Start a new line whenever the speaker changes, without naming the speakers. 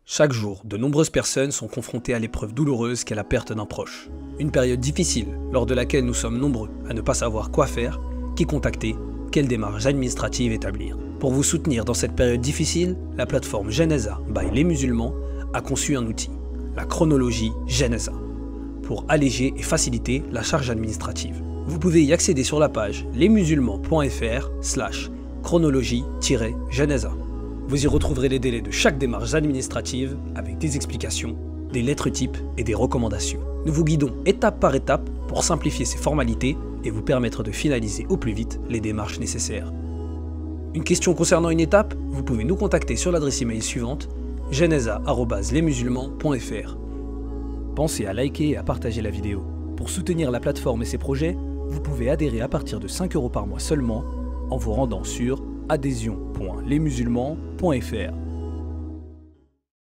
Chaque jour, de nombreuses personnes sont confrontées à l'épreuve douloureuse qu'est la perte d'un proche. Une période difficile, lors de laquelle nous sommes nombreux à ne pas savoir quoi faire, qui contacter, quelle démarche administrative établir. Pour vous soutenir dans cette période difficile, la plateforme Geneza by Les Musulmans a conçu un outil, la chronologie Geneza, pour alléger et faciliter la charge administrative. Vous pouvez y accéder sur la page lesmusulmans.fr/chronologie-geneza. Vous y retrouverez les délais de chaque démarche administrative avec des explications, des lettres types et des recommandations. Nous vous guidons étape par étape pour simplifier ces formalités et vous permettre de finaliser au plus vite les démarches nécessaires. Une question concernant une étape, vous pouvez nous contacter sur l'adresse email suivante geneza@lesmusulmans.fr. Pensez à liker et à partager la vidéo. Pour soutenir la plateforme et ses projets, vous pouvez adhérer à partir de 5 € par mois seulement en vous rendant sur adhésion.lesmusulmans.fr.